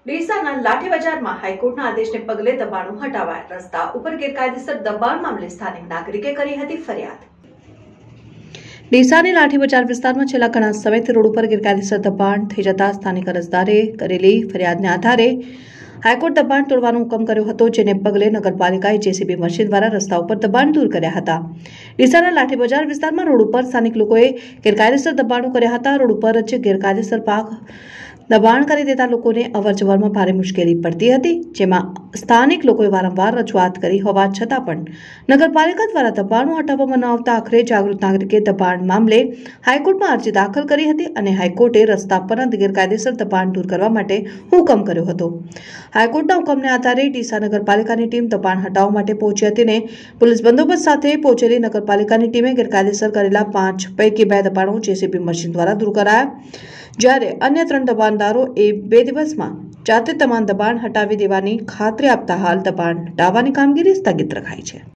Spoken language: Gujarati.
ડીસાના લાઠી બજારમાં હાઈકોર્ટના આદેશને પગલે દબાણો હટાવાયા। રસ્તા ઉપર ગેરકાયદેસર દબાણ મામલે સ્થાનિક નાગરિકે કરી હતી ફરિયાદ। ડીસાની લાઠી બજાર વિસ્તારમાં છેલ્લા ઘણા સમયથી રોડ ઉપર ગેરકાયદેસર દબાણ થઈ જતા સ્થાનિક અરજદારે કરેલી ફરિયાદને આધારે હાઈકોર્ટ દબાણ તોડવાનો હુકમ કર્યો હતો, જેને પગલે નગરપાલિકાએ જેસીબી મશીન દ્વારા રસ્તા ઉપર દબાણ દૂર કર્યા હતા। ડીસાના લાઠી બજાર વિસ્તારમાં રોડ ઉપર સ્થાનિક લોકોએ ગેરકાયદેસર દબાણો કર્યા હતા। રોડ ઉપર જ ગેરકાયદેસર પાક દબાણ કરી દેતા લોકોને અવરજવરમાં ભારે મુશ્કેલી પડતી હતી, જેમાં સ્થાનિક લોકોએ વારંવાર રજૂઆત કરી હોવા છતાં પણ નગરપાલિકા દ્વારા દબાણો હટાવવામાં ન આવતા આખરે જાગૃત નાગરિકે દબાણ મામલે હાઈકોર્ટમાં અરજી દાખલ કરી હતી અને હાઈકોર્ટે રસ્તા પરના ગેરકાયદેસર દબાણ દૂર કરવા માટે હુકમ કર્યો હતો। હાઈકોર્ટના હુકમને આધારે ડીસા નગરપાલિકાની ટીમ દબાણ હટાવવા માટે પહોંચી હતી અને પોલીસ બંદોબસ્ત સાથે પહોંચેલી નગરપાલિકાની ટીમે ગેરકાયદેસર કરેલા 5 પૈકી 2 દબાણો જેસીબી મશીન દ્વારા દૂર કરાયા, જ્યારે અન્ય 3 દબાણદારો એ 2 દિવસમાં જાતે તમામ દબાણ હટાવી દેવાની ખાતરી આપતા હાલ દબાણ હટાવવાની કામગીરી સ્થગિત રખાઈ છે।